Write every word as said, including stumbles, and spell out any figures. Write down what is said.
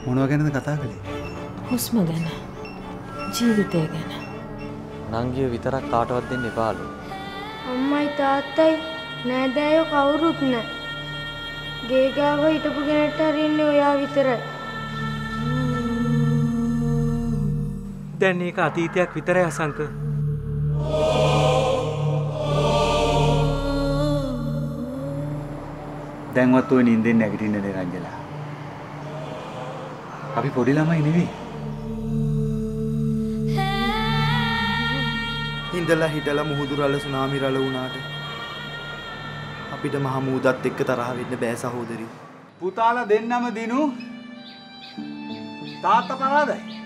මොනවා ගැනද කතා කළේ? හුස්ම ගැන, ජීවිතය ගැන. නංගිය විතරක් කාටවත් දෙන්න එපාලු. අම්මයි තාත්තයි නෑදෑයෝ කවුරුත් නෑ. ගේ ගාව හිටපු කෙනෙක්ට හරින්නේ ඔයා විතරයි. දැන් ඒක අතීතයක් විතරයි අසංක. දැන්වත් ඔය නිින්දෙන් නැගිටින්න නිරංජලා. අපි පොඩි ළමයි නෙවෙයි. ඉඳලා හිටලා මුහුදු රළ සුනාමි රළ වුණාට අපිට මහ මූදත් එක්ක තරහ වෙන්න බෑ සහෝදරි. පුතාලා දෙන්නම දිනු තාත්තා පරාදයි.